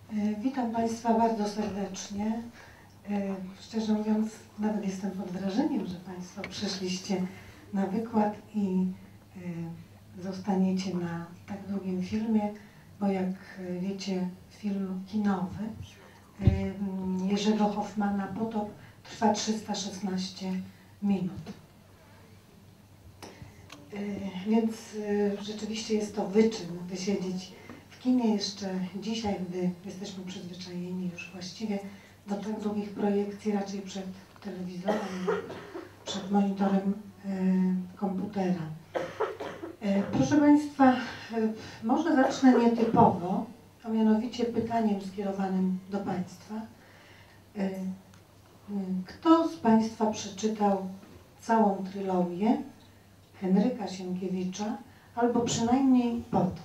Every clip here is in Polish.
Witam Państwa bardzo serdecznie. Szczerze mówiąc, nawet jestem pod wrażeniem, że Państwo przyszliście na wykład i zostaniecie na tak długim filmie, bo jak wiecie, film kinowy Jerzego Hoffmana „Potop” trwa 316 minut. Więc rzeczywiście jest to wyczyn wysiedzieć w kinie jeszcze dzisiaj, gdy jesteśmy przyzwyczajeni już właściwie do tak długich projekcji, raczej przed telewizorem, przed monitorem komputera. Proszę Państwa, może zacznę nietypowo, a mianowicie pytaniem skierowanym do Państwa. Kto z Państwa przeczytał całą trylogię Henryka Sienkiewicza, albo przynajmniej „Potop”?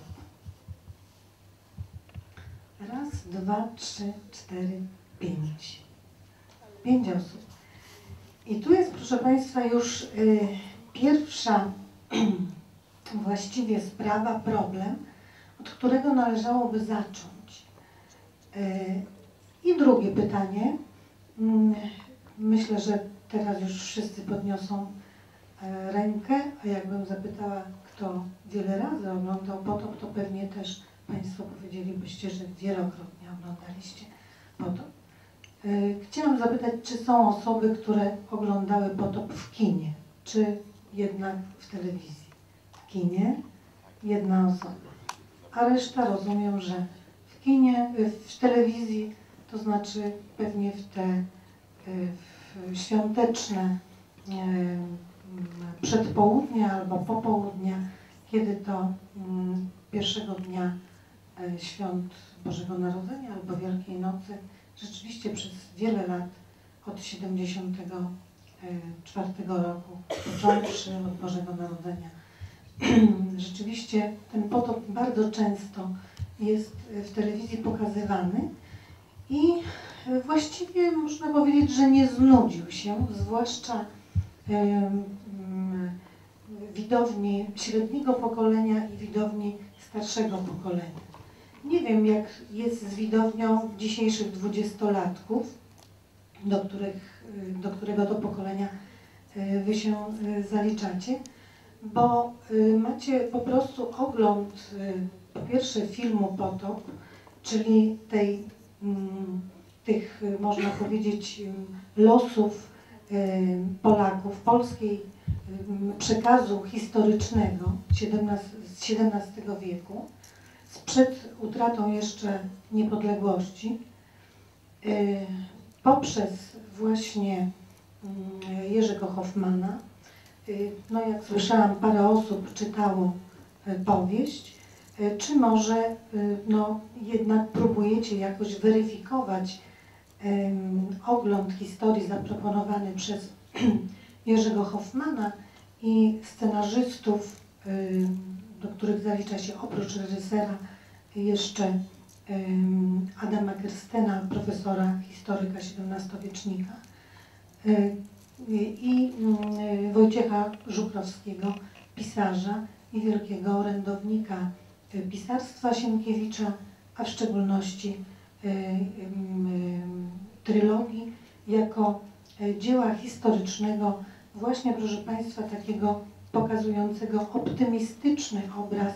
Raz, dwa, trzy, cztery, pięć. 5 osób. I tu jest, proszę Państwa, już pierwsza właściwie sprawa, problem, od którego należałoby zacząć. I drugie pytanie. Myślę, że teraz już wszyscy podniosą rękę, a jakbym zapytała, kto wiele razy oglądał „Potop”, to pewnie też Państwo powiedzielibyście, że wielokrotnie oglądaliście „Potop”. Chciałam zapytać, czy są osoby, które oglądały „Potop” w kinie, czy jednak w telewizji? W kinie jedna osoba, a reszta, rozumiem, że w kinie, w telewizji, to znaczy pewnie w te świąteczne przedpołudnia albo popołudnia, kiedy to pierwszego dnia świąt Bożego Narodzenia albo Wielkiej Nocy, rzeczywiście przez wiele lat, od 1974 roku, począwszy od Bożego Narodzenia, rzeczywiście ten „Potop” bardzo często jest w telewizji pokazywany i właściwie można powiedzieć, że nie znudził się, zwłaszcza widowni średniego pokolenia i widowni starszego pokolenia. Nie wiem, jak jest z widownią dzisiejszych dwudziestolatków, do którego to pokolenia Wy się zaliczacie, bo macie po prostu ogląd, po pierwsze, filmu „Potop”, czyli tych, można powiedzieć, losów Polaków, polskiej przekazu historycznego z XVII wieku, przed utratą jeszcze niepodległości, poprzez właśnie Jerzego Hoffmana. No, jak słyszałam, parę osób czytało powieść. Czy może no, jednak próbujecie jakoś weryfikować ogląd historii zaproponowany przez Jerzego Hoffmana i scenarzystów, do których zalicza się oprócz reżysera jeszcze Adama Kerstena, profesora, historyka XVII-wiecznika, i Wojciecha Żukrowskiego, pisarza i wielkiego orędownika pisarstwa Sienkiewicza, a w szczególności trylogii, jako dzieła historycznego, właśnie, proszę Państwa, takiego pokazującego optymistyczny obraz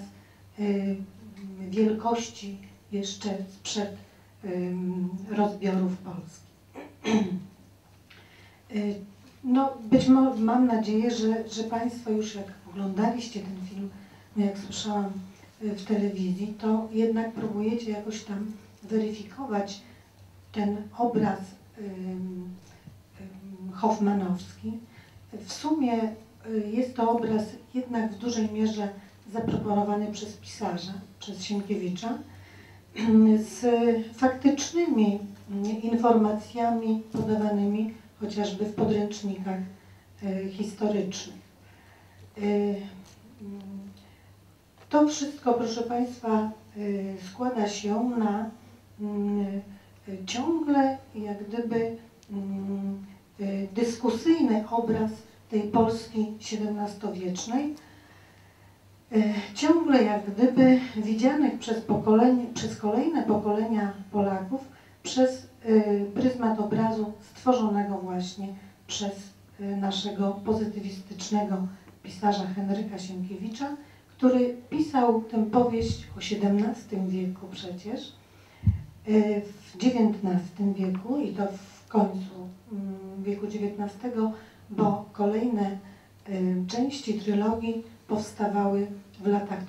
wielkości jeszcze sprzed rozbiorów Polski. No, być może, mam nadzieję, że Państwo już jak oglądaliście ten film, jak słyszałam w telewizji, to jednak próbujecie jakoś tam weryfikować ten obraz hoffmanowski. W sumie jest to obraz jednak w dużej mierze zaproponowany przez pisarza, przez Sienkiewicza, z faktycznymi informacjami podawanymi chociażby w podręcznikach historycznych. To wszystko, proszę Państwa, składa się na ciągle jak gdyby dyskusyjny obraz tej Polski XVII-wiecznej, ciągle jak gdyby widzianych przez kolejne pokolenia Polaków przez pryzmat obrazu stworzonego właśnie przez naszego pozytywistycznego pisarza Henryka Sienkiewicza, który pisał tę powieść o XVII wieku przecież, w XIX wieku i to w końcu wieku XIX, bo kolejne części trylogii powstawały w latach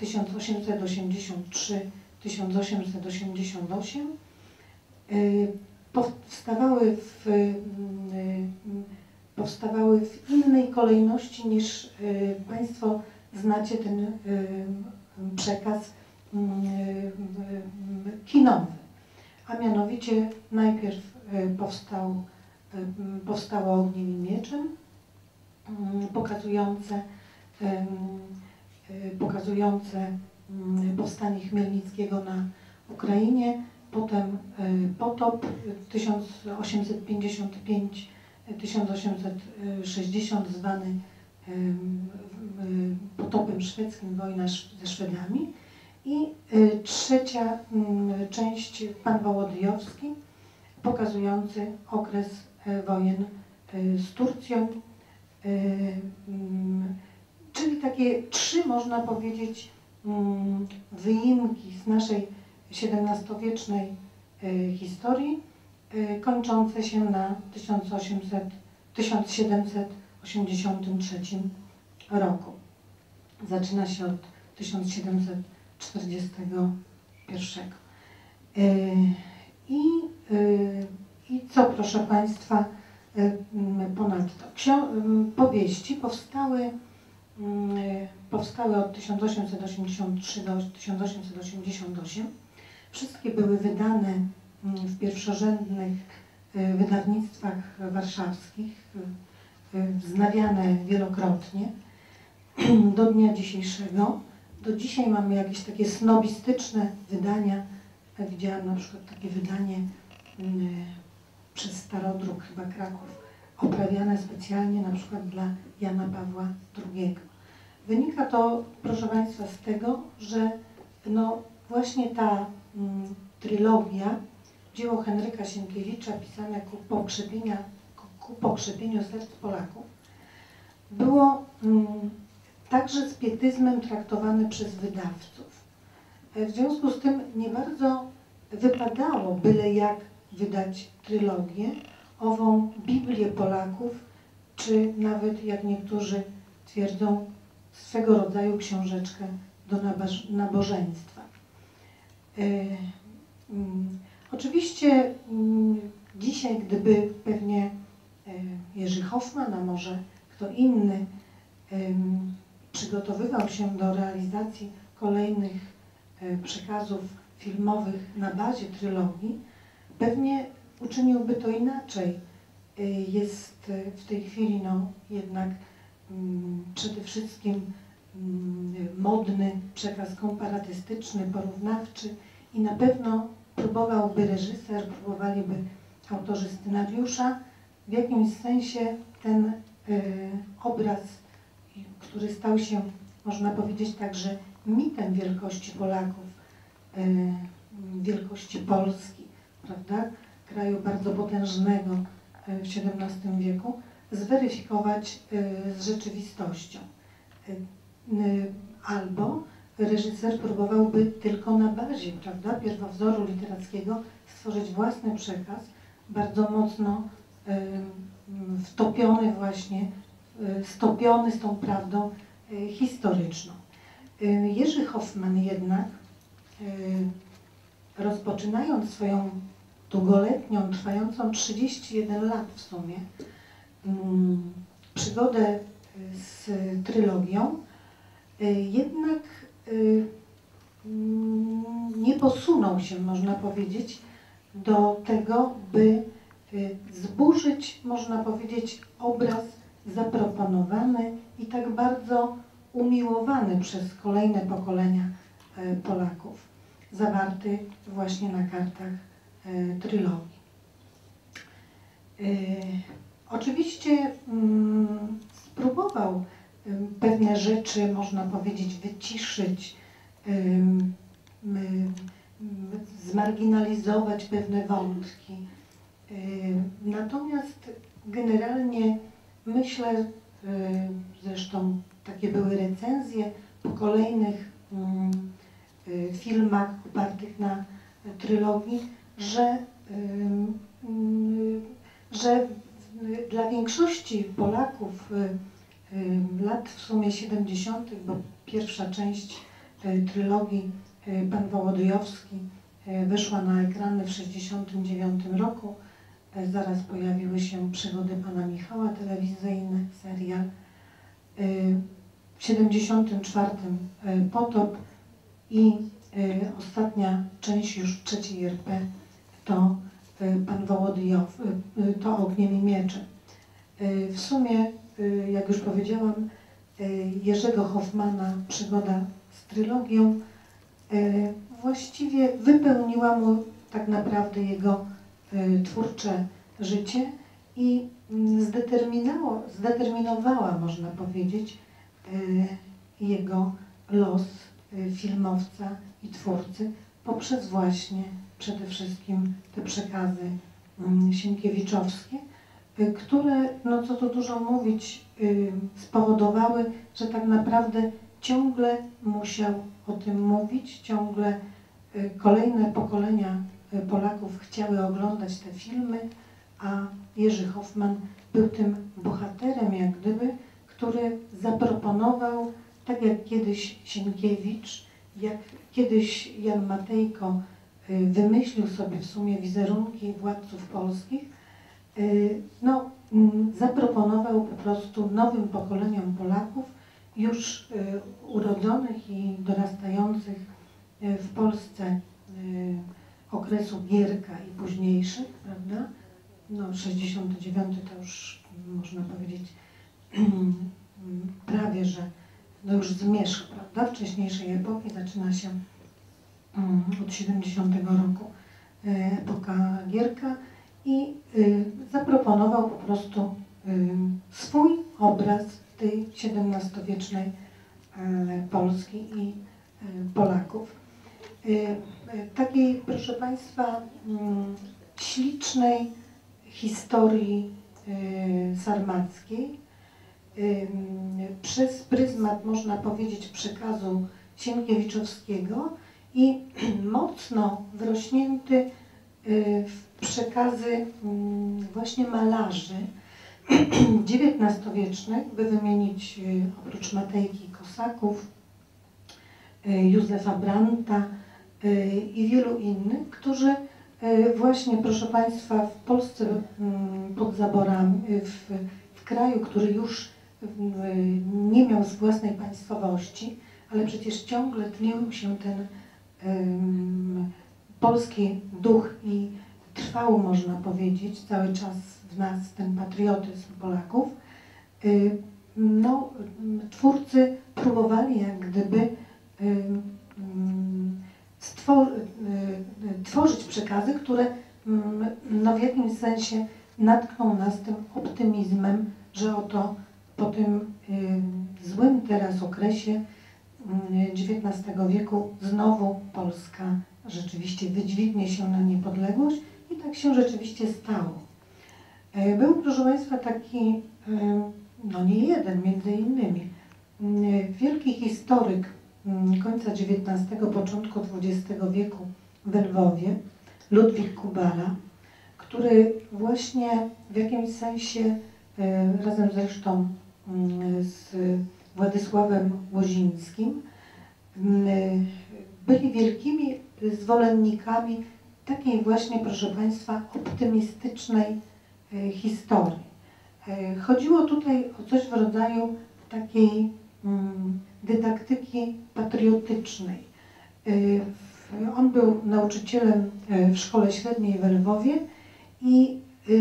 1883-1888. Powstawały w innej kolejności niż Państwo znacie ten przekaz kinowy. A mianowicie najpierw powstało Ogniem i Mieczem, pokazujące powstanie Chmielnickiego na Ukrainie, potem Potop 1855-1860 zwany potopem szwedzkim, wojna ze Szwedami, i trzecia część Pan Wołodyjowski, pokazujący okres wojen z Turcją, czyli takie trzy, można powiedzieć, wyimki z naszej XVII-wiecznej historii, kończące się na 1783 roku. Zaczyna się od 1741. I co, proszę Państwa, ponadto? Powieści powstały od 1883 do 1888. Wszystkie były wydane w pierwszorzędnych wydawnictwach warszawskich, wznawiane wielokrotnie do dnia dzisiejszego. Do dzisiaj mamy jakieś takie snobistyczne wydania. Widziałam na przykład takie wydanie przez Starodruk, chyba Kraków, oprawiane specjalnie na przykład dla Jana Pawła II. Wynika to, proszę Państwa, z tego, że no właśnie ta trylogia, dzieło Henryka Sienkiewicza pisane ku pokrzepieniu serc Polaków, było także z pietyzmem traktowane przez wydawców. W związku z tym nie bardzo wypadało byle jak wydać trylogię, ową Biblię Polaków, czy nawet, jak niektórzy twierdzą, swego rodzaju książeczkę do nabożeństwa. Oczywiście dzisiaj, gdyby pewnie Jerzy Hoffman, a może kto inny, przygotowywał się do realizacji kolejnych przekazów filmowych na bazie trylogii, pewnie uczyniłby to inaczej. Jest w tej chwili jednak przede wszystkim modny przekaz komparatystyczny, porównawczy i na pewno próbowałby reżyser, próbowaliby autorzy scenariusza w jakimś sensie ten obraz, który stał się, można powiedzieć, także mitem wielkości Polaków, wielkości Polski, prawda, kraju bardzo potężnego w XVII wieku, zweryfikować z rzeczywistością. Albo reżyser próbowałby tylko na bazie, prawda, pierwowzoru literackiego stworzyć własny przekaz, bardzo mocno wtopiony właśnie, stopiony z tą prawdą historyczną. Jerzy Hoffman jednak, rozpoczynając swoją długoletnią, trwającą 31 lat w sumie, przygodę z trylogią, jednak nie posunął się, można powiedzieć, do tego, by zburzyć, można powiedzieć, obraz zaproponowany i tak bardzo umiłowany przez kolejne pokolenia Polaków, zawarty właśnie na kartach trylogii. Oczywiście spróbował pewne rzeczy, można powiedzieć, wyciszyć, zmarginalizować pewne wątki. Natomiast generalnie myślę, zresztą takie były recenzje po kolejnych filmach opartych na trylogii, że dla większości Polaków lat w sumie 70., bo pierwsza część trylogii Pan Wołodyjowski wyszła na ekrany w 69 roku. Zaraz pojawiły się Przygody Pana Michała, telewizyjny serial. W 74 Potop i ostatnia część już trzeciej RP to Pan Wołodyjow, to Ogniem i Mieczem. W sumie, jak już powiedziałam, Jerzego Hoffmana przygoda z trylogią właściwie wypełniła mu tak naprawdę jego twórcze życie i zdeterminowała, można powiedzieć, jego los filmowca i twórcy poprzez właśnie przede wszystkim te przekazy sienkiewiczowskie, które, no co tu dużo mówić, spowodowały, że tak naprawdę ciągle musiał o tym mówić, ciągle kolejne pokolenia Polaków chciały oglądać te filmy, a Jerzy Hoffman był tym bohaterem, jak gdyby, który zaproponował, tak jak kiedyś Sienkiewicz, jak kiedyś Jan Matejko wymyślił sobie w sumie wizerunki władców polskich, no, zaproponował po prostu nowym pokoleniom Polaków, już urodzonych i dorastających w Polsce okresu Gierka i późniejszych, prawda? No 69 to już można powiedzieć prawie, że no już zmierzch, prawda? Wcześniejszej epoki zaczyna się od 70 roku epoka Gierka i zaproponował po prostu swój obraz tej XVII-wiecznej Polski i Polaków. Takiej, proszę Państwa, ślicznej historii sarmackiej przez pryzmat, można powiedzieć, przekazu sienkiewiczowskiego i mocno wrośnięty w przekazy właśnie malarzy XIX-wiecznych, by wymienić oprócz Matejki Kosaków, Józefa Brandta i wielu innych, którzy właśnie, proszę Państwa, w Polsce pod zaborami, w kraju, który już nie miał własnej państwowości, ale przecież ciągle tlił się ten polski duch i trwał, można powiedzieć, cały czas w nas ten patriotyzm Polaków. No, twórcy próbowali jak gdyby tworzyć przekazy, które no, w jakimś sensie natkną nas tym optymizmem, że oto po tym złym teraz okresie XIX wieku znowu Polska rzeczywiście wydźwignie się na niepodległość i tak się rzeczywiście stało. Był, proszę Państwa, taki, no nie jeden, między innymi, wielki historyk końca XIX, początku XX wieku w Lwowie, Ludwik Kubala, który właśnie w jakimś sensie razem zresztą z Władysławem Łozińskim byli wielkimi zwolennikami takiej właśnie, proszę Państwa, optymistycznej historii. Chodziło tutaj o coś w rodzaju takiej dydaktyki patriotycznej. On był nauczycielem w szkole średniej w Lwowie i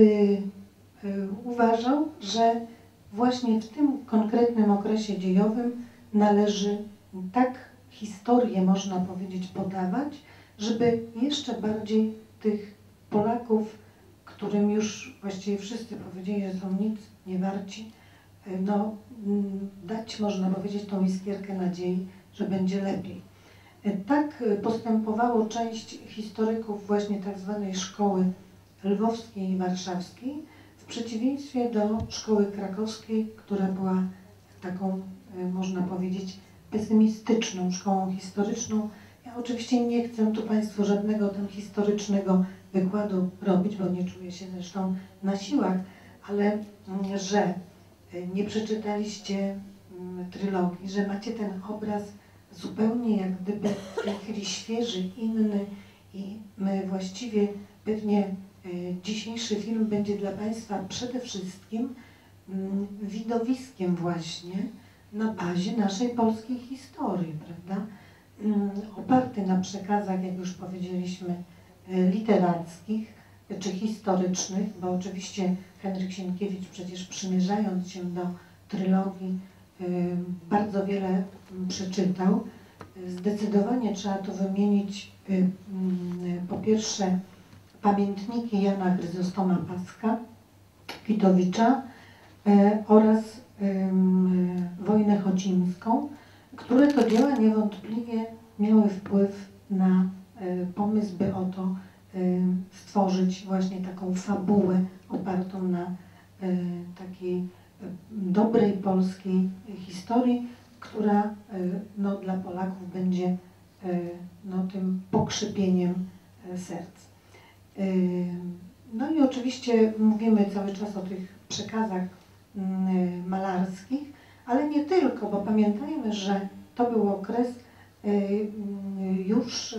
uważał, że właśnie w tym konkretnym okresie dziejowym należy tak historię, można powiedzieć, podawać, żeby jeszcze bardziej tych Polaków, którym już właściwie wszyscy powiedzieli, że są nic nie warci, dać, można powiedzieć, tą iskierkę nadziei, że będzie lepiej. Tak postępowało część historyków właśnie tak zwanej szkoły lwowskiej i warszawskiej, w przeciwieństwie do szkoły krakowskiej, która była taką, można powiedzieć, pesymistyczną szkołą historyczną. Ja oczywiście nie chcę tu Państwu żadnego tam historycznego wykładu robić, bo nie czuję się zresztą na siłach, ale że nie przeczytaliście trylogii, że macie ten obraz zupełnie jak gdyby w tej chwili świeży, inny i właściwie pewnie dzisiejszy film będzie dla Państwa przede wszystkim widowiskiem właśnie na bazie naszej polskiej historii, prawda? Oparty na przekazach, jak już powiedzieliśmy, literackich czy historycznych, bo oczywiście Henryk Sienkiewicz przecież przymierzając się do trylogii bardzo wiele przeczytał. Zdecydowanie trzeba tu wymienić po pierwsze pamiętniki Jana Chryzostoma Paska, Kitowicza oraz Wojnę Chocimską, które to dzieła niewątpliwie miały wpływ na pomysł, by oto stworzyć właśnie taką fabułę opartą na takiej dobrej polskiej historii, która no, dla Polaków będzie no, tym pokrzepieniem serc. No i oczywiście mówimy cały czas o tych przekazach malarskich, ale nie tylko, bo pamiętajmy, że to był okres już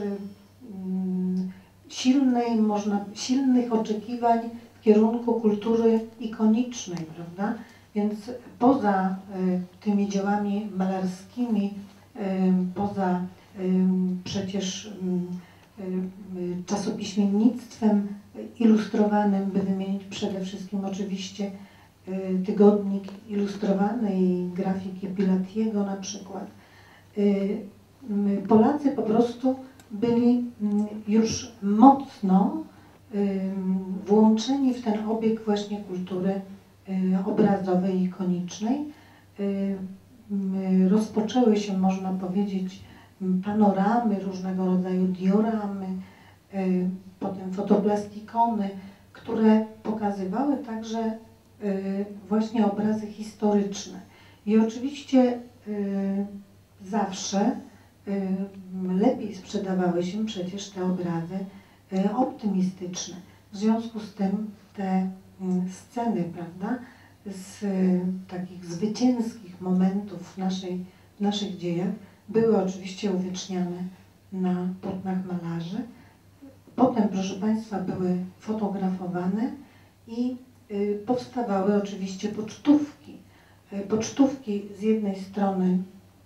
silnych oczekiwań w kierunku kultury ikonicznej, prawda? Więc poza tymi dziełami malarskimi, poza przecież czasopiśmiennictwem ilustrowanym, by wymienić przede wszystkim oczywiście tygodnik ilustrowany i grafiki Pilatiego na przykład. Polacy po prostu byli już mocno włączeni w ten obieg właśnie kultury obrazowej i ikonicznej. Rozpoczęły się, można powiedzieć, panoramy, różnego rodzaju dioramy, potem fotoplastikony, które pokazywały także właśnie obrazy historyczne. I oczywiście zawsze lepiej sprzedawały się przecież te obrazy optymistyczne. W związku z tym te sceny, prawda, z takich zwycięskich momentów w naszych dziejach były oczywiście uwieczniane na płótnach malarzy. Potem, proszę Państwa, były fotografowane i powstawały oczywiście pocztówki. Pocztówki z jednej strony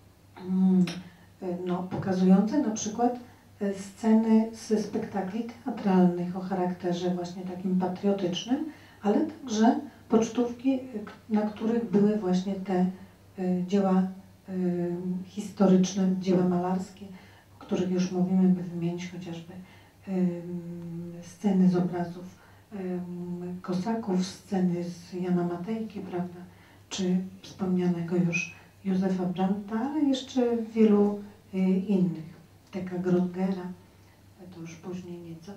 no, pokazujące na przykład sceny ze spektakli teatralnych o charakterze właśnie takim patriotycznym, ale także pocztówki, na których były właśnie te dzieła historyczne, dzieła malarskie, o których już mówimy, by wymienić chociażby sceny z obrazów Kosaków, sceny z Jana Matejki, prawda, czy wspomnianego już Józefa Brandta, ale jeszcze wielu innych, Teka Grotgera, to już później nieco.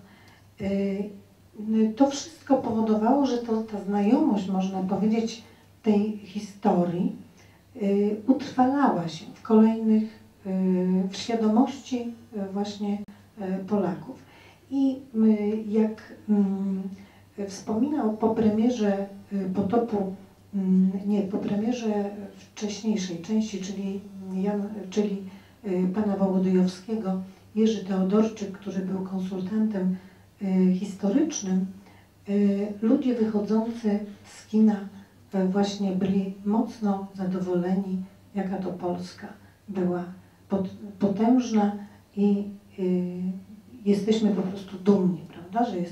To wszystko powodowało, że ta znajomość, można powiedzieć, tej historii utrwalała się w kolejnych, w świadomości właśnie Polaków. I jak wspominał po premierze Potopu, po premierze wcześniejszej części, czyli pana Wołodyjowskiego, Jerzy Teodorczyk, który był konsultantem historycznym, ludzie wychodzący z kina właśnie byli mocno zadowoleni, jaka to Polska była potężna i jesteśmy po prostu dumni, prawda, że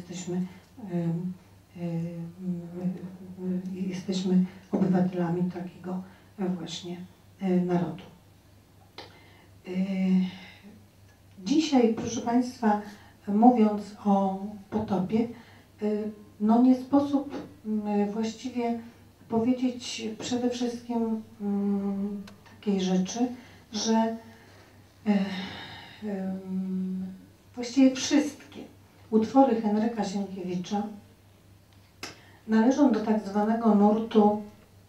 jesteśmy obywatelami takiego właśnie narodu. Dzisiaj, proszę Państwa, mówiąc o Potopie, no nie sposób właściwie powiedzieć przede wszystkim takiej rzeczy, że właściwie wszystkie utwory Henryka Sienkiewicza należą do tak zwanego nurtu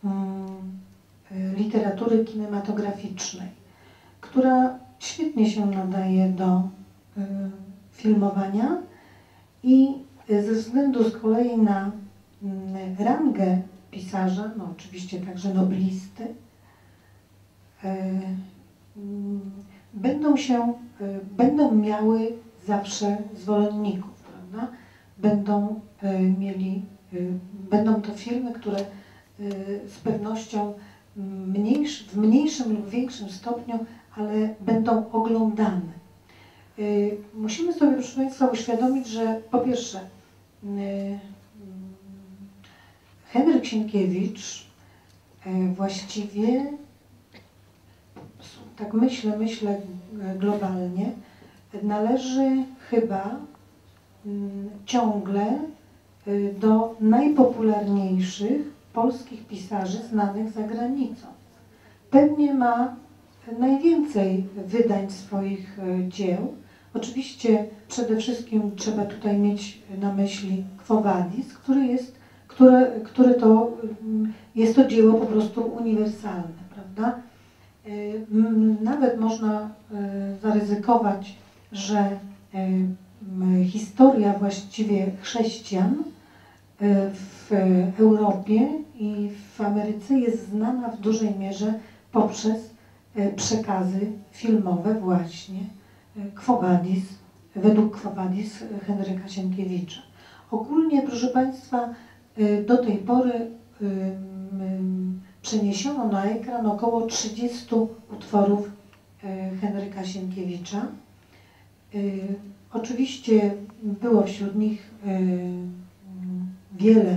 literatury kinematograficznej, która świetnie się nadaje do filmowania i ze względu z kolei na rangę pisarza, no oczywiście także noblisty, będą miały zawsze zwolenników, prawda? Będą to filmy, które z pewnością w mniejszym lub większym stopniu, ale będą oglądane. Musimy sobie, proszę Państwa, uświadomić, że po pierwsze Henryk Sienkiewicz właściwie, tak myślę globalnie, należy chyba ciągle do najpopularniejszych polskich pisarzy znanych za granicą. Pewnie ma najwięcej wydań swoich dzieł. Oczywiście przede wszystkim trzeba tutaj mieć na myśli Quo Vadis, które to jest to dzieło po prostu uniwersalne, prawda? Nawet można zaryzykować, że historia właściwie chrześcijan w Europie i w Ameryce jest znana w dużej mierze poprzez przekazy filmowe właśnie według Quo Vadis Henryka Sienkiewicza. Ogólnie, proszę Państwa, do tej pory przeniesiono na ekran około 30 utworów Henryka Sienkiewicza. Oczywiście było wśród nich wiele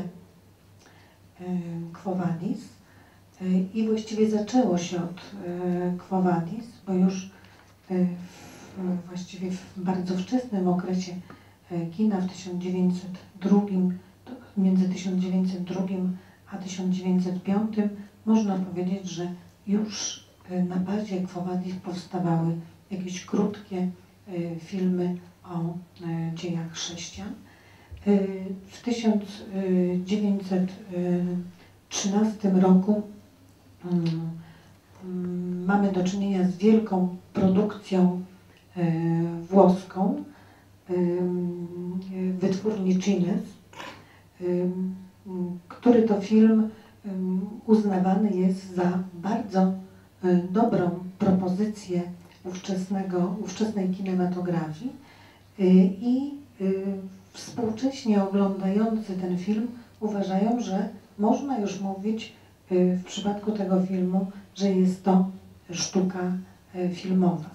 Quo Vadis i właściwie zaczęło się od Quo Vadis, bo już właściwie w bardzo wczesnym okresie kina, w 1902, między 1902 a 1905, można powiedzieć, że już na bazie Quo Vadis powstawały jakieś krótkie filmy o dziejach chrześcijan. W 1913 roku mamy do czynienia z wielką produkcją włoską wytwórni Cines, który to film uznawany jest za bardzo dobrą propozycję ówczesnej kinematografii i współcześnie oglądający ten film uważają, że można już mówić w przypadku tego filmu, że jest to sztuka filmowa.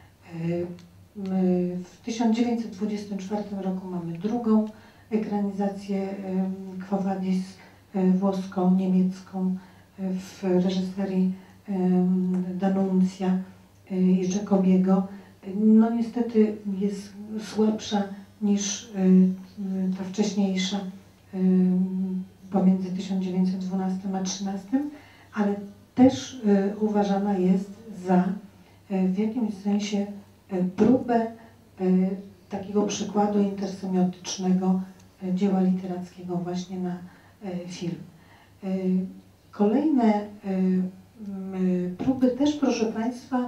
W 1924 roku mamy drugą ekranizację Quo Vadis włosko-niemiecką w reżyserii D'Annunzia i Jacobiego. No niestety jest słabsza niż ta wcześniejsza pomiędzy 1912 a 1913, ale też uważana jest za w jakimś sensie próbę takiego przykładu intersemiotycznego dzieła literackiego właśnie na film. Kolejne próby też, proszę Państwa,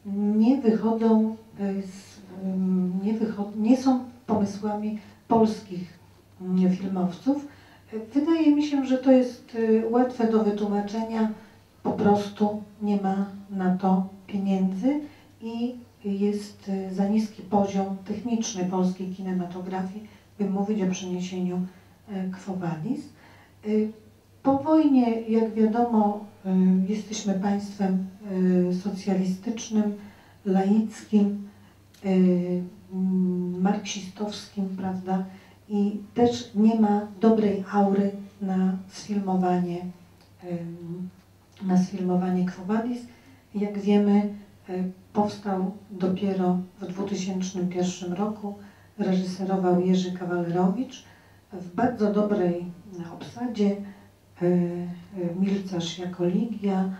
nie są pomysłami polskich filmowców. Wydaje mi się, że to jest łatwe do wytłumaczenia, po prostu nie ma na to pieniędzy i jest za niski poziom techniczny polskiej kinematografii, by mówić o przeniesieniu Quo Vadis. Po wojnie, jak wiadomo, jesteśmy państwem socjalistycznym, laickim, marksistowskim, prawda? I też nie ma dobrej aury na sfilmowanie Quo Vadis. Jak wiemy, powstał dopiero w 2001 roku, reżyserował Jerzy Kawalerowicz w bardzo dobrej obsadzie. Milcarz jako Ligia,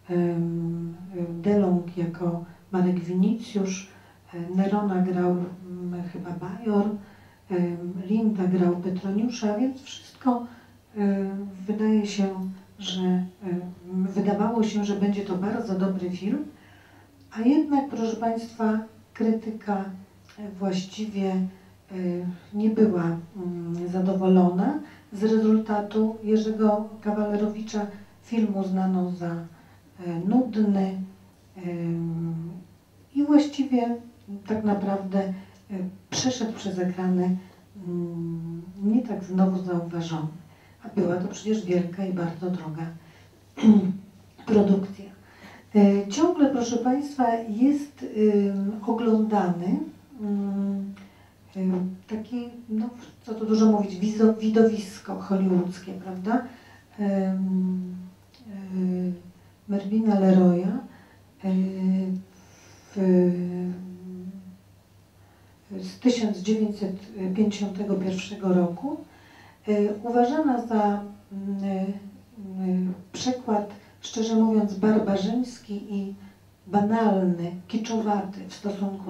Delong jako Marek Winicjusz, Nerona grał chyba Bajor, Linda grał Petroniusza, więc wszystko wydaje się, że wydawało się, że będzie to bardzo dobry film, a jednak, proszę Państwa, krytyka właściwie nie była zadowolona z rezultatu. Jerzego Kawalerowicza film uznano za nudny i właściwie tak naprawdę przeszedł przez ekrany nie tak znowu zauważony. A była to przecież wielka i bardzo droga produkcja. Ciągle, proszę Państwa, jest oglądany taki, no co tu dużo mówić, widowisko hollywoodzkie, prawda? Mervina Leroya z 1951 roku, uważana za przekład, szczerze mówiąc, barbarzyński i banalny, kiczowaty w stosunku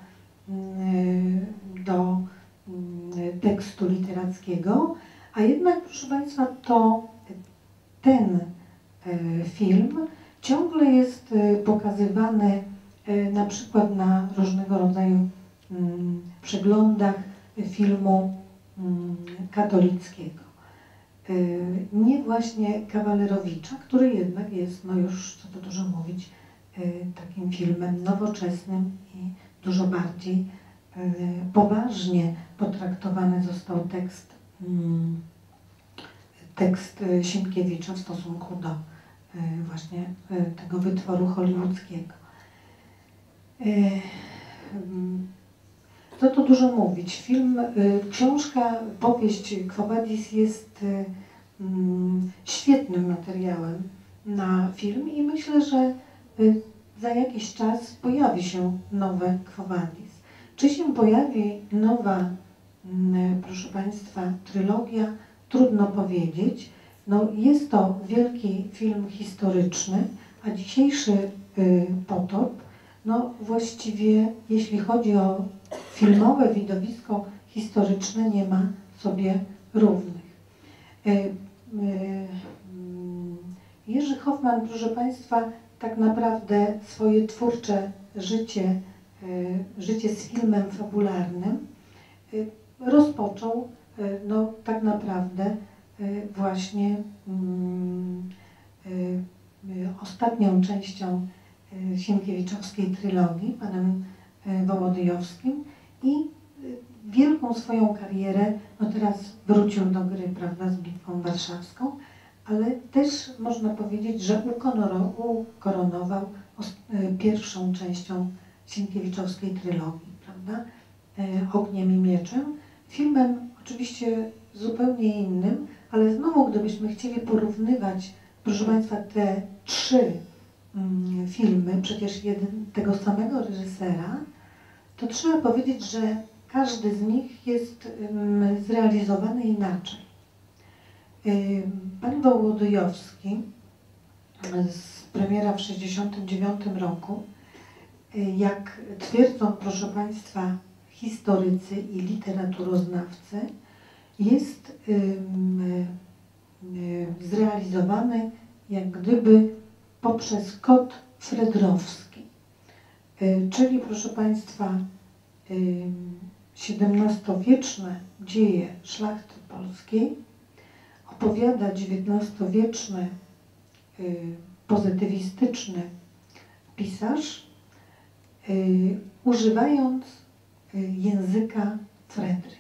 do tekstu literackiego, a jednak, proszę Państwa, ten film ciągle jest pokazywany na przykład na różnego rodzaju przeglądach filmu katolickiego. Nie właśnie Kawalerowicza, który jednak jest, no już co tu dużo mówić, takim filmem nowoczesnym i dużo bardziej poważnie potraktowany został tekst Sienkiewicza w stosunku do właśnie tego wytworu hollywoodzkiego. Co tu dużo mówić? Film, książka, powieść Quo Vadis jest świetnym materiałem na film i myślę, że za jakiś czas pojawi się nowe Quo Vadis. Czy się pojawi nowa, proszę Państwa, trylogia? Trudno powiedzieć. No, jest to wielki film historyczny, a dzisiejszy Potop, no właściwie jeśli chodzi o filmowe widowisko historyczne, nie ma sobie równych. Jerzy Hoffman, proszę Państwa, tak naprawdę swoje twórcze życie z filmem fabularnym rozpoczął no, tak naprawdę właśnie ostatnią częścią Sienkiewiczowskiej trylogii, panem Wołodyjowskim, i wielką swoją karierę, no teraz wrócił do gry, prawda, z Bitwą Warszawską, ale też można powiedzieć, że ukoronował pierwszą częścią Sienkiewiczowskiej trylogii, prawda, Ogniem i Mieczem. Filmem oczywiście zupełnie innym, ale znowu, gdybyśmy chcieli porównywać, proszę Państwa, te trzy filmy, przecież tego samego reżysera, to trzeba powiedzieć, że każdy z nich jest zrealizowany inaczej. Pan Wołodyjowski z premiera w 1969 roku, jak twierdzą, proszę Państwa, historycy i literaturoznawcy, jest zrealizowany jak gdyby poprzez kod fredrowski. Czyli, proszę Państwa, XVII-wieczne dzieje szlachty polskiej opowiada XIX-wieczny pozytywistyczny pisarz, używając języka Fredry.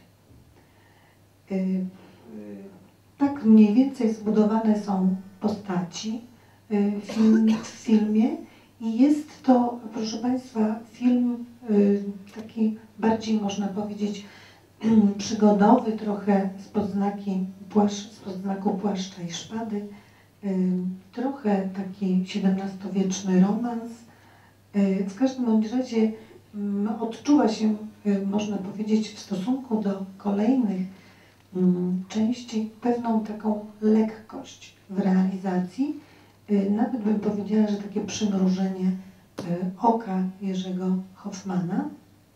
Tak mniej więcej zbudowane są postaci w filmie i jest to, proszę Państwa, film taki bardziej, można powiedzieć, przygodowy, trochę spod znaku Płaszcza i Szpady, trochę taki XVII-wieczny romans. W każdym bądź razie odczuwa się, można powiedzieć, w stosunku do kolejnych części pewną taką lekkość. w realizacji. Nawet bym powiedziała, że takie przymrużenie oka Jerzego Hoffmana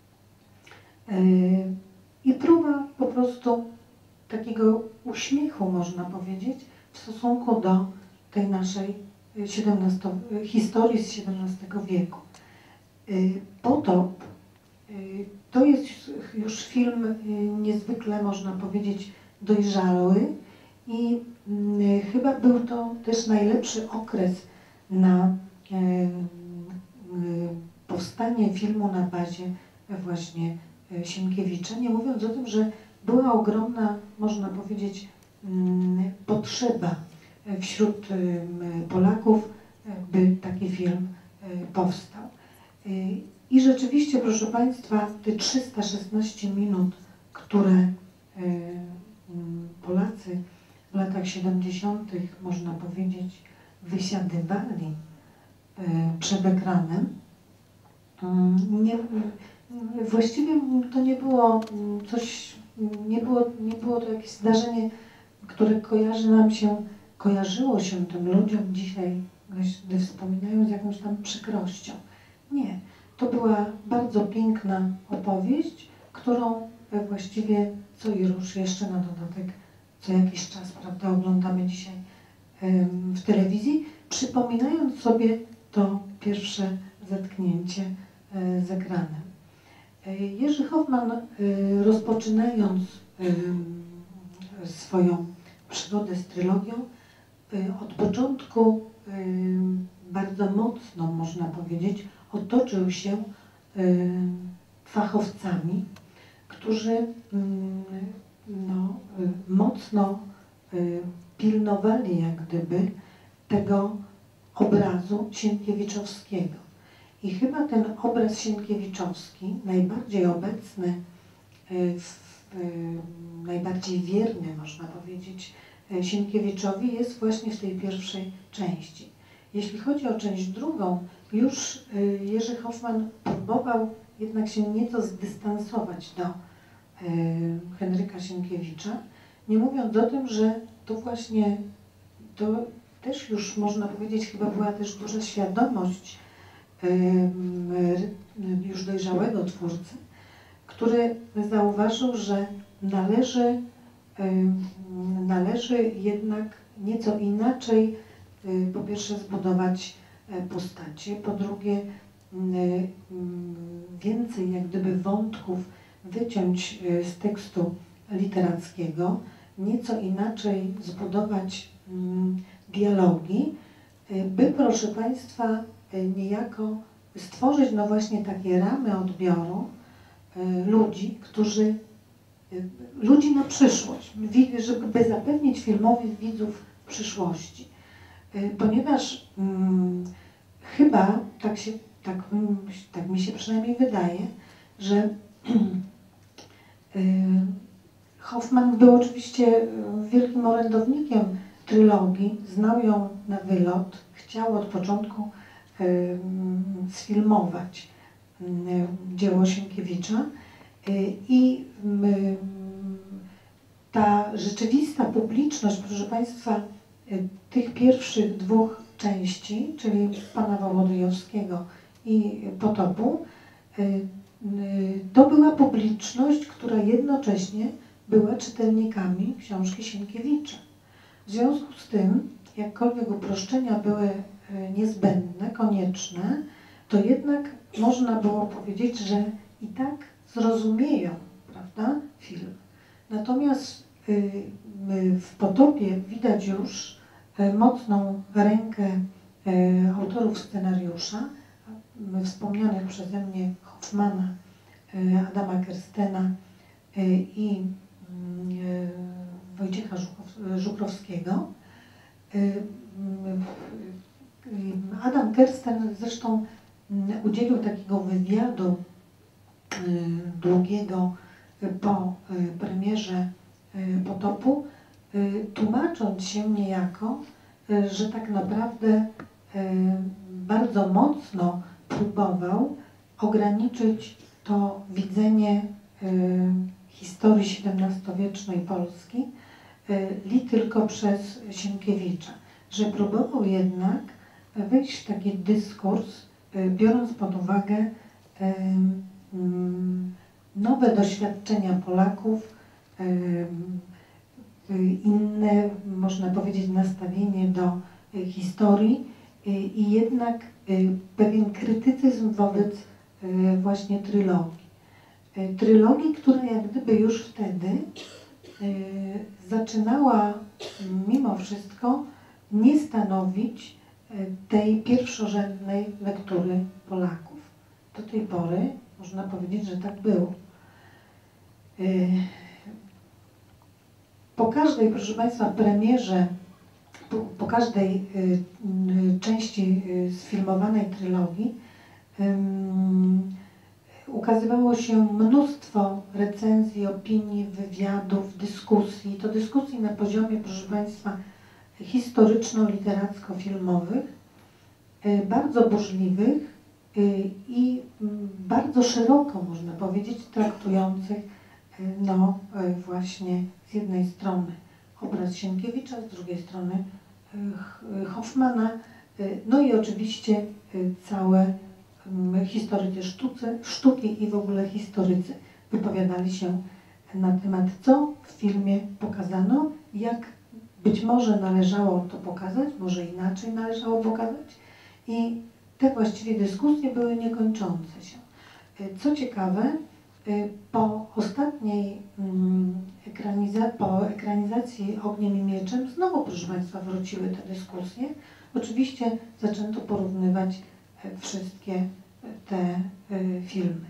i próba po prostu takiego uśmiechu, można powiedzieć, w stosunku do tej naszej historii z XVII wieku. Potop to jest już film niezwykle, można powiedzieć, dojrzały i chyba był to też najlepszy okres na powstanie filmu na bazie właśnie Sienkiewicza, nie mówiąc o tym, że była ogromna, można powiedzieć, potrzeba wśród Polaków, by taki film powstał. I rzeczywiście, proszę Państwa, te 316 minut, które Polacy w latach 70., można powiedzieć, wysiadywali przed ekranem, właściwie to nie było coś, nie było to jakieś zdarzenie, które kojarzyło się tym ludziom dzisiaj, gdy wspominają, z jakąś tam przykrością. Nie. To była bardzo piękna opowieść, którą właściwie co i rusz jeszcze na dodatek co jakiś czas, prawda, oglądamy dzisiaj w telewizji, przypominając sobie to pierwsze zetknięcie z ekranem. Jerzy Hoffman, rozpoczynając swoją przygodę z trylogią, od początku bardzo mocno, można powiedzieć, otoczył się fachowcami, którzy mocno pilnowali jak gdyby tego obrazu sienkiewiczowskiego. I chyba ten obraz sienkiewiczowski, najbardziej obecny, najbardziej wierny, można powiedzieć, Sienkiewiczowi, jest właśnie w tej pierwszej części. Jeśli chodzi o część drugą, już Jerzy Hoffman próbował jednak się nieco zdystansować do Henryka Sienkiewicza, nie mówiąc o tym, że to właśnie, to też już można powiedzieć, chyba była też duża świadomość już dojrzałego twórcy, który zauważył, że należy jednak nieco inaczej po pierwsze zbudować postacie, po drugie więcej jak gdyby wątków wyciąć z tekstu literackiego, nieco inaczej zbudować dialogi, by, proszę Państwa, niejako stworzyć no właśnie takie ramy odbioru ludzi na przyszłość, żeby zapewnić filmowi widzów przyszłości. Ponieważ chyba, tak mi się przynajmniej wydaje, że Hoffman był oczywiście wielkim orędownikiem trylogii, znał ją na wylot, chciał od początku sfilmować dzieło Sienkiewicza i ta rzeczywista publiczność, proszę Państwa, tych pierwszych dwóch części, czyli Pana Wołodyjowskiego i Potopu, to była publiczność, która jednocześnie była czytelnikami książki Sienkiewicza. W związku z tym, jakkolwiek uproszczenia były niezbędne, konieczne, to jednak można było powiedzieć, że i tak zrozumieją, prawda, film. Natomiast w Potopie widać już mocną rękę autorów scenariusza, wspomnianych przeze mnie Hoffmana, Adama Kerstena i Wojciecha Żukrowskiego. Adam Kersten zresztą udzielił takiego wywiadu długiego po premierze Potopu, tłumacząc się niejako, że tak naprawdę bardzo mocno próbował ograniczyć to widzenie historii XVII-wiecznej Polski li tylko przez Sienkiewicza, że próbował jednak wejść w taki dyskurs, biorąc pod uwagę nowe doświadczenia Polaków, inne, można powiedzieć, nastawienie do historii i jednak pewien krytycyzm wobec właśnie trylogii. Trylogii, która jak gdyby już wtedy zaczynała mimo wszystko nie stanowić tej pierwszorzędnej lektury Polaków. Do tej pory można powiedzieć, że tak było. Po każdej, proszę Państwa, premierze, po każdej części sfilmowanej trylogii ukazywało się mnóstwo recenzji, opinii, wywiadów, dyskusji. To dyskusji na poziomie, proszę Państwa, historyczno-literacko-filmowych, bardzo burzliwych i bardzo szeroko, można powiedzieć, traktujących no właśnie z jednej strony obraz Sienkiewicza, z drugiej strony Hoffmana, no i oczywiście całe historycy sztuki i w ogóle historycy wypowiadali się na temat, co w filmie pokazano, jak być może należało to pokazać, może inaczej należało pokazać i te właściwie dyskusje były niekończące się. Co ciekawe, po ostatniej ekranizacji Ogniem i Mieczem znowu, proszę Państwa, wróciły te dyskusje. Oczywiście zaczęto porównywać wszystkie te filmy.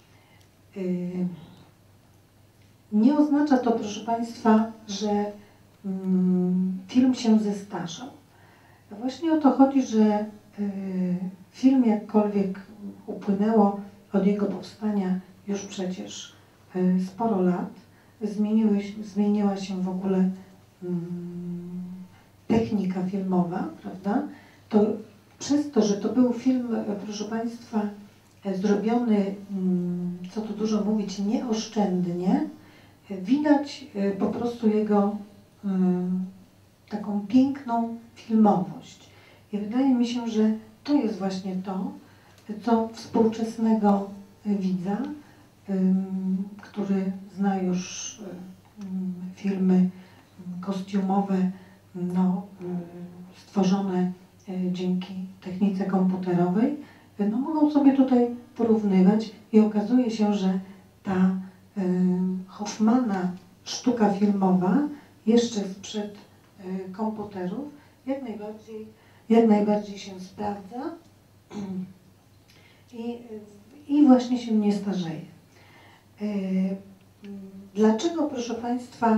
Nie oznacza to, proszę Państwa, że film się zestarzał. Właśnie o to chodzi, że film, jakkolwiek upłynęło od jego powstania już przecież sporo lat, zmieniła się w ogóle technika filmowa, prawda? To przez to, że to był film, proszę Państwa, zrobiony, co tu dużo mówić, nieoszczędnie, widać po prostu jego taką piękną filmowość. I wydaje mi się, że to jest właśnie to, co współczesnego widza, który zna już filmy kostiumowe, no, stworzone dzięki technice komputerowej, no, mogą sobie tutaj porównywać i okazuje się, że ta Hoffmana sztuka filmowa jeszcze sprzed komputerów jak najbardziej się sprawdza i właśnie się nie starzeje. Dlaczego, proszę Państwa,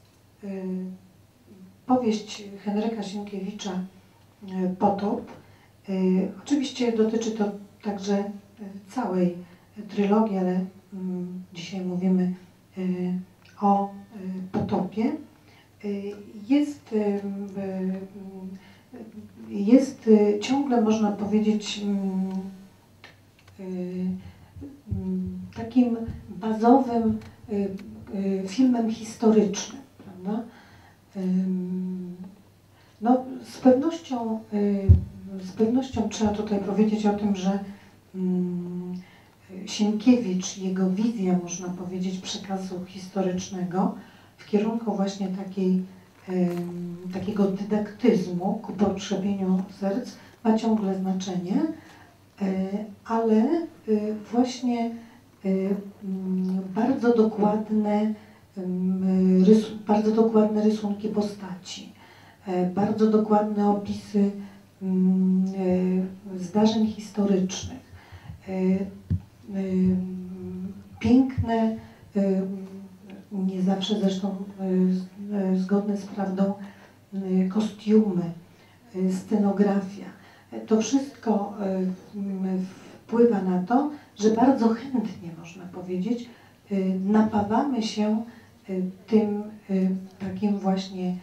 powieść Henryka Sienkiewicza Potop? Oczywiście dotyczy to także całej trylogii, ale dzisiaj mówimy o Potopie. Jest ciągle, można powiedzieć, takim bazowym filmem historycznym, prawda? No, z pewnością trzeba tutaj powiedzieć o tym, że Sienkiewicz, jego wizja, można powiedzieć, przekazu historycznego w kierunku właśnie takiego dydaktyzmu ku pokrzepieniu serc ma ciągle znaczenie, ale właśnie bardzo dokładne rysunki postaci, bardzo dokładne opisy zdarzeń historycznych, piękne, nie zawsze zresztą zgodne z prawdą, kostiumy, scenografia. To wszystko wpływa na to, że bardzo chętnie, można powiedzieć, napawamy się tym takim właśnie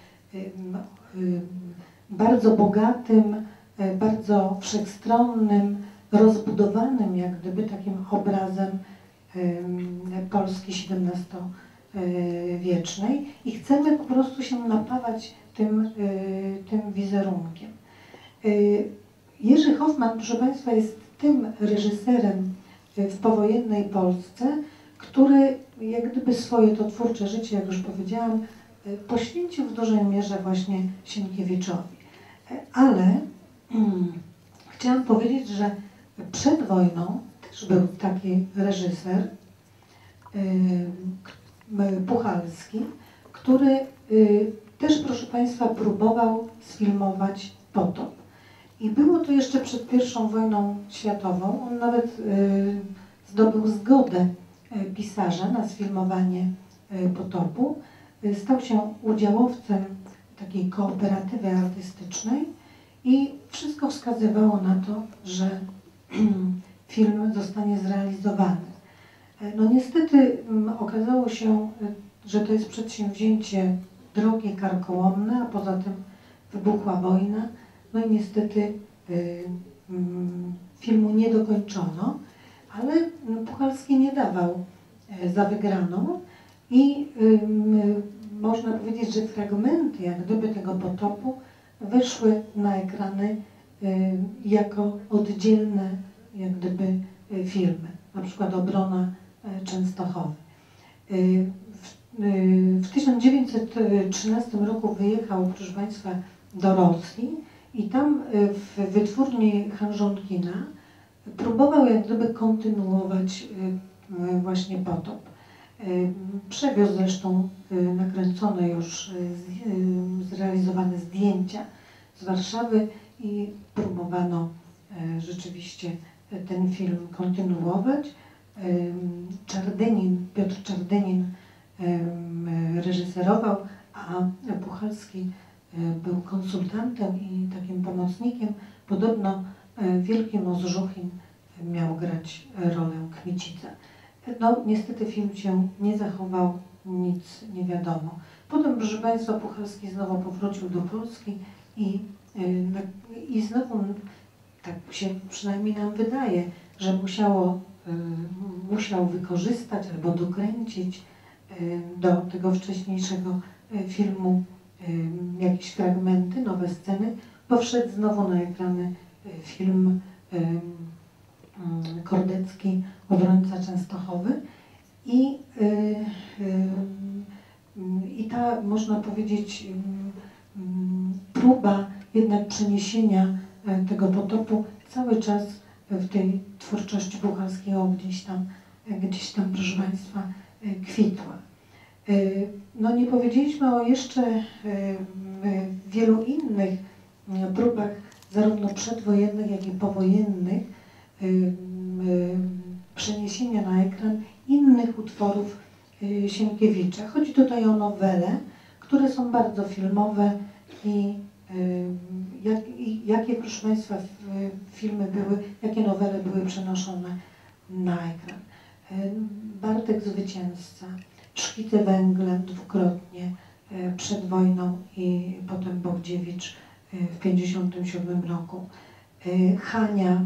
bardzo bogatym, bardzo wszechstronnym, rozbudowanym jak gdyby takim obrazem Polski wiecznej i chcemy po prostu się napawać tym wizerunkiem. Jerzy Hoffman, proszę Państwa, jest tym reżyserem w powojennej Polsce, który jak gdyby swoje to twórcze życie, jak już powiedziałam, poświęcił w dużej mierze właśnie Sienkiewiczowi. Ale chciałam powiedzieć, że przed wojną też był taki reżyser, Puchalski, który też, proszę Państwa, próbował sfilmować potop. I było to jeszcze przed I wojną światową. On nawet zdobył zgodę pisarza na sfilmowanie potopu. Stał się udziałowcem takiej kooperatywy artystycznej i wszystko wskazywało na to, że film zostanie zrealizowany. No niestety okazało się, że to jest przedsięwzięcie drogie, karkołomne, a poza tym wybuchła wojna. No i niestety filmu nie dokończono, ale Puchalski nie dawał za wygraną i można powiedzieć, że fragmenty jak gdyby tego potopu weszły na ekrany jako oddzielne jak gdyby filmy, na przykład Obrona Częstochowy. W 1913 roku wyjechał, proszę Państwa, do Rosji i tam w wytwórni Hanżonkina próbował jak gdyby kontynuować właśnie potop. Przewiózł zresztą nakręcone już, zrealizowane zdjęcia z Warszawy i próbowano rzeczywiście ten film kontynuować. Piotr Czardynin reżyserował, a Puchalski był konsultantem i takim pomocnikiem. Podobno wielki Mozżuchin miał grać rolę Kmicica. No niestety film się nie zachował, nic nie wiadomo. Potem, proszę Państwa, Puchalski znowu powrócił do Polski i znowu, tak się przynajmniej nam wydaje, że musiał wykorzystać albo dokręcić do tego wcześniejszego filmu jakieś fragmenty, nowe sceny, bo wszedł znowu na ekrany film Kordecki, Obrońca Częstochowy i ta, można powiedzieć, próba jednak przeniesienia tego potopu cały czas w tej twórczości Puchalskiego gdzieś tam, proszę Państwa, kwitła. No nie powiedzieliśmy o jeszcze wielu innych próbach, zarówno przedwojennych, jak i powojennych, przeniesienia na ekran innych utworów Sienkiewicza. Chodzi tutaj o nowele, które są bardzo filmowe i jakie, proszę Państwa, filmy były, jakie nowele były przenoszone na ekran. Bartek Zwycięzca, Szkice węglem dwukrotnie przed wojną i potem Bogdziewicz w 1957 roku. Hania,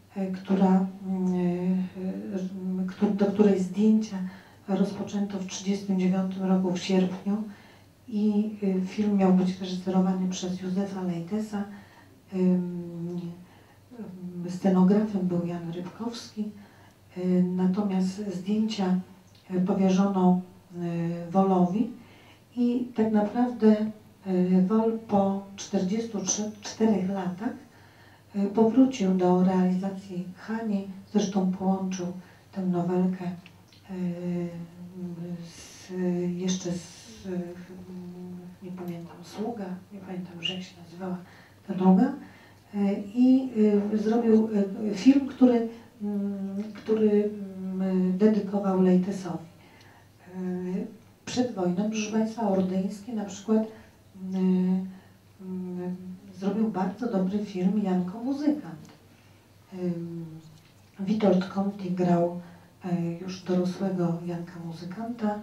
do której zdjęcia rozpoczęto w 1939 roku w sierpniu i film miał być reżyserowany przez Józefa Lejtesa. Scenografem był Jan Rybkowski, natomiast zdjęcia powierzono Wolowi i tak naprawdę Wol po 44 latach powrócił do realizacji Hani, zresztą połączył tę nowelkę nie pamiętam, Sługa, nie pamiętam, jak się nazywała ta druga, i zrobił film, który dedykował Lejtesowi. Przed wojną, proszę Państwa, Ordyński na przykład zrobił bardzo dobry film Janko Muzykant. Witold Conti grał już dorosłego Janka Muzykanta,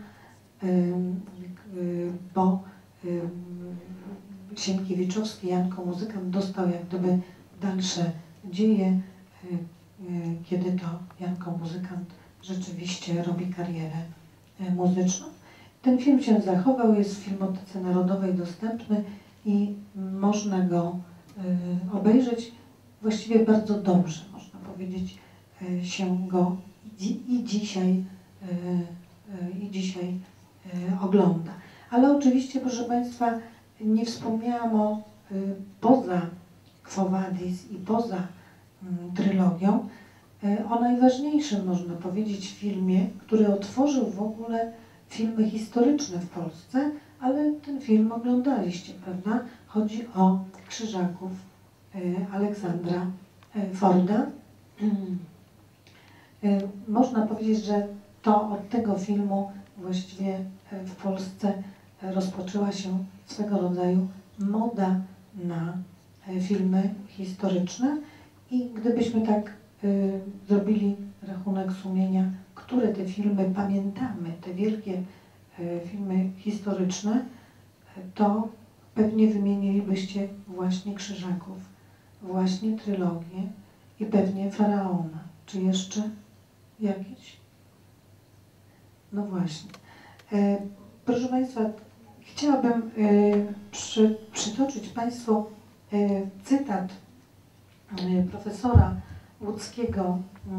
bo Sienkiewiczowski Janko Muzykant dostał jak gdyby dalsze dzieje, kiedy to Janko Muzykant rzeczywiście robi karierę muzyczną. Ten film się zachował, jest w Filmotece Narodowej dostępny i można go obejrzeć właściwie bardzo dobrze, można powiedzieć, się go i dzisiaj ogląda. Ale oczywiście, proszę Państwa, nie wspomniałam poza Quo Vadis i poza trylogią, o najważniejszym, można powiedzieć, filmie, który otworzył w ogóle filmy historyczne w Polsce, ale ten film oglądaliście, prawda? Chodzi o Krzyżaków Aleksandra Forda. Można powiedzieć, że to od tego filmu właściwie w Polsce rozpoczęła się swego rodzaju moda na filmy historyczne i gdybyśmy tak zrobili rachunek sumienia, które te filmy pamiętamy, te wielkie filmy historyczne, to pewnie wymienilibyście właśnie Krzyżaków, właśnie trylogię i pewnie Faraona. Czy jeszcze jakieś? No właśnie. Proszę Państwa, chciałabym przytoczyć Państwu cytat profesora łódzkiego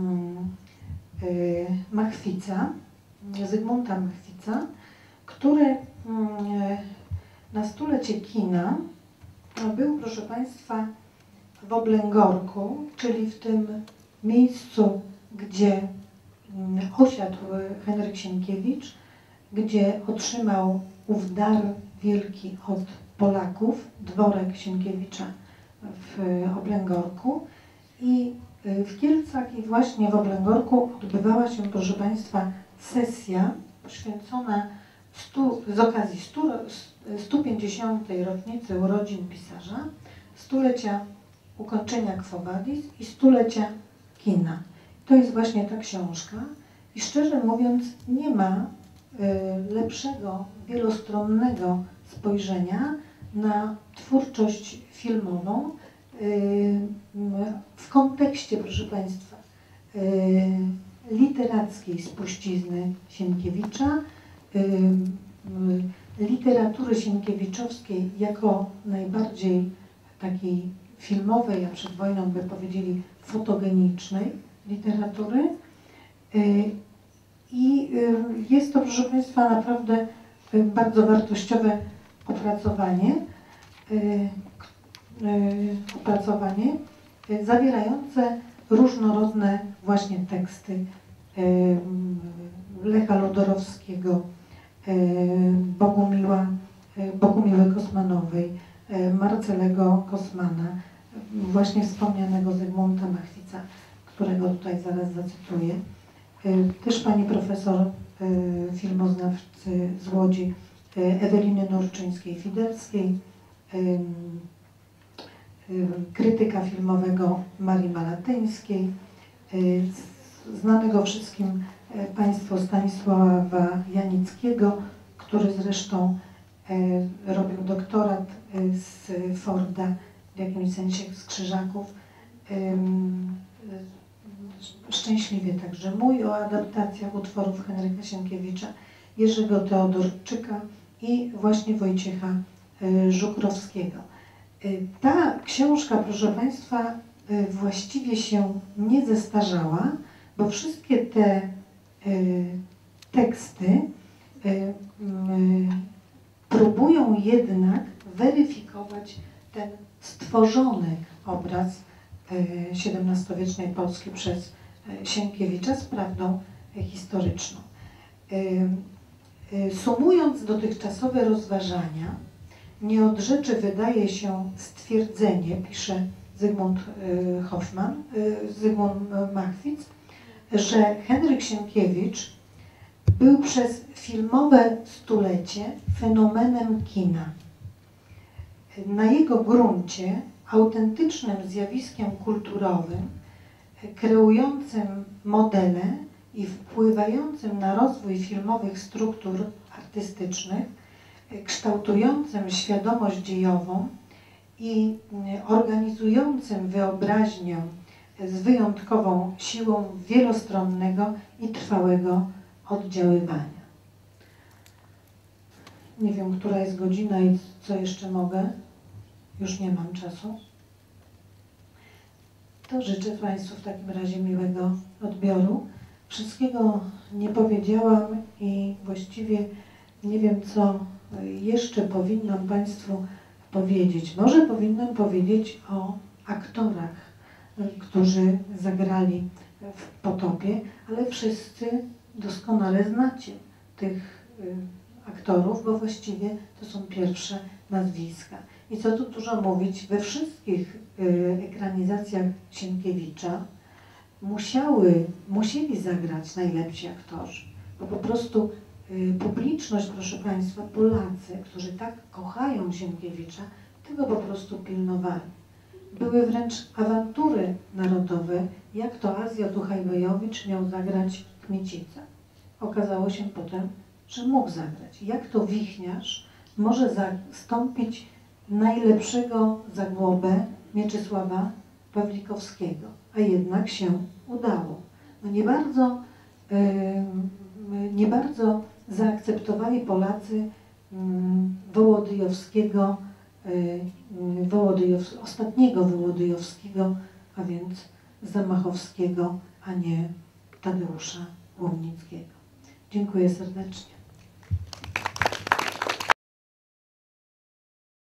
Machwica, Zygmunta Machwica, który na stulecie kina był, proszę Państwa, w Oblęgorku, czyli w tym miejscu, gdzie osiadł Henryk Sienkiewicz, gdzie otrzymał ów dar wielki od Polaków, dworek Sienkiewicza w Oblęgorku. I w Kielcach i właśnie w Oblęgorku odbywała się, proszę Państwa, sesja poświęcona z okazji 150. rocznicy urodzin pisarza, stulecia ukończenia Quo Vadis i stulecia kina. To jest właśnie ta książka i szczerze mówiąc nie ma lepszego, wielostronnego spojrzenia na twórczość filmową w kontekście, proszę Państwa, literackiej spuścizny Sienkiewicza, literatury sienkiewiczowskiej jako najbardziej takiej filmowej, a przed wojną by powiedzieli fotogenicznej literatury. I jest to, proszę Państwa, naprawdę bardzo wartościowe opracowanie, zawierające różnorodne właśnie teksty Lecha Lodorowskiego, Bogumiły Kosmanowej, Marcelego Kosmana, właśnie wspomnianego Zygmunta Machwica, którego tutaj zaraz zacytuję. Też pani profesor filmoznawcy z Łodzi Eweliny Nurczyńskiej-Fidelskiej, krytyka filmowego Marii Malatyńskiej, znanego wszystkim Państwu Stanisława Janickiego, który zresztą robił doktorat z Forda, w jakimś sensie z Krzyżaków. Szczęśliwie także mój o adaptacjach utworów Henryka Sienkiewicza, Jerzego Teodorczyka i właśnie Wojciecha Żukrowskiego. Ta książka, proszę Państwa, właściwie się nie zestarzała, bo wszystkie te teksty próbują jednak weryfikować ten stworzony obraz XVII-wiecznej Polski przez Sienkiewicza z prawdą historyczną. Sumując dotychczasowe rozważania, nie od rzeczy wydaje się stwierdzenie, pisze Zygmunt Machwic, że Henryk Sienkiewicz był przez filmowe stulecie fenomenem kina. Na jego gruncie autentycznym zjawiskiem kulturowym, kreującym modele i wpływającym na rozwój filmowych struktur artystycznych, kształtującym świadomość dziejową i organizującym wyobraźnię z wyjątkową siłą wielostronnego i trwałego oddziaływania. Nie wiem, która jest godzina i co jeszcze mogę. Już nie mam czasu. To życzę Państwu w takim razie miłego odbioru. Wszystkiego nie powiedziałam i właściwie nie wiem, co jeszcze powinnam Państwu powiedzieć. Może powinnam powiedzieć o aktorach, którzy zagrali w Potopie, ale wszyscy doskonale znacie tych aktorów, bo właściwie to są pierwsze nazwiska. I co tu dużo mówić, we wszystkich ekranizacjach Sienkiewicza musieli zagrać najlepsi aktorzy, bo po prostu publiczność, proszę Państwa, Polacy, którzy tak kochają Sienkiewicza, tego po prostu pilnowali. Były wręcz awantury narodowe, jak to Azja Tuchajwejowicz miał zagrać Kmicica. Okazało się potem, że mógł zagrać. Jak to Wichniarz może zastąpić najlepszego Zagłobę Mieczysława Pawlikowskiego, a jednak się udało. No nie bardzo zaakceptowali Polacy ostatniego Wołodyjowskiego, a więc Zamachowskiego, a nie Tadeusza Łomnickiego. Dziękuję serdecznie.